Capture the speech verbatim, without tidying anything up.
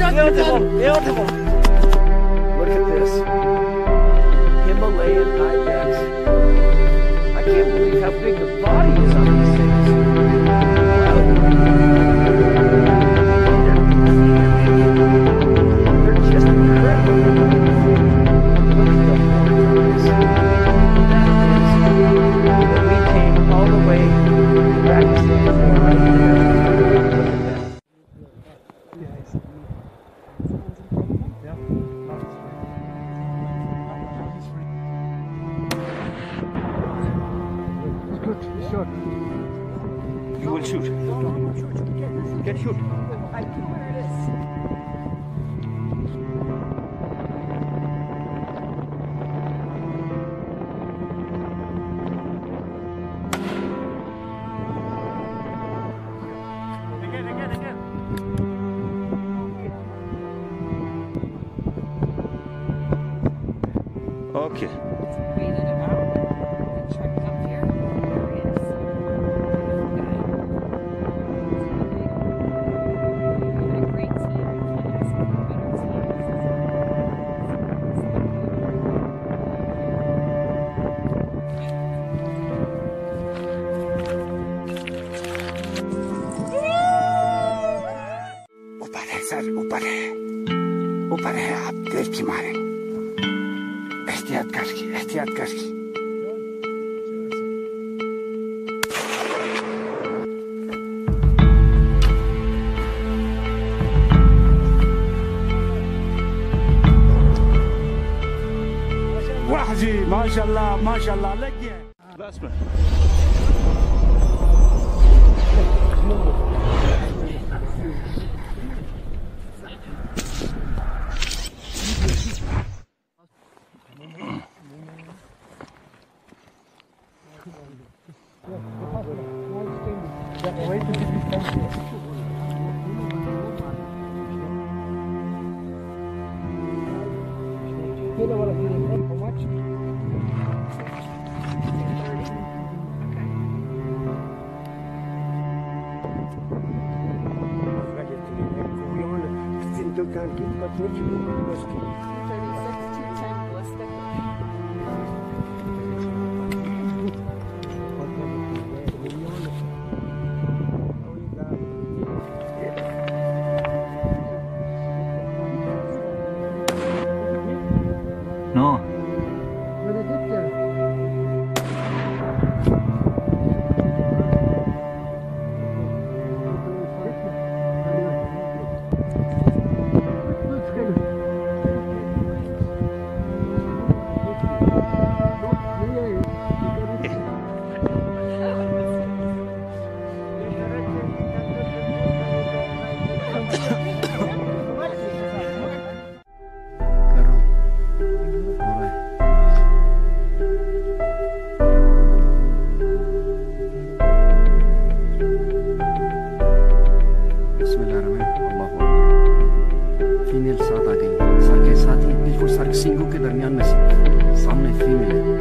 Beautiful, beautiful. Look at this. Himalayan ibex. I can't believe how big the body is on these things. Wow. They're just incredible. Look at the horns on this. That is what we came all the way to Pakistan for right there. You will shoot. Get shoot. I know where it is. Again, again, again. Okay. Waited it out and checked up here. There he is. Beautiful guy. He had a great team. I can't ask for a better ऊपर है sir, ऊपर है, ऊपर है, आप देख के मारें, एहतियात करके, एहतियात करके। वाह जी, माशाल्लाह, माशाल्लाह, लग गया। Last one. thirty-six, two ten ballistic. No. Female साथ आ गई, सर के साथ ही बिल्कुल सर सींगों के दरमियान में सामने फीमेल है।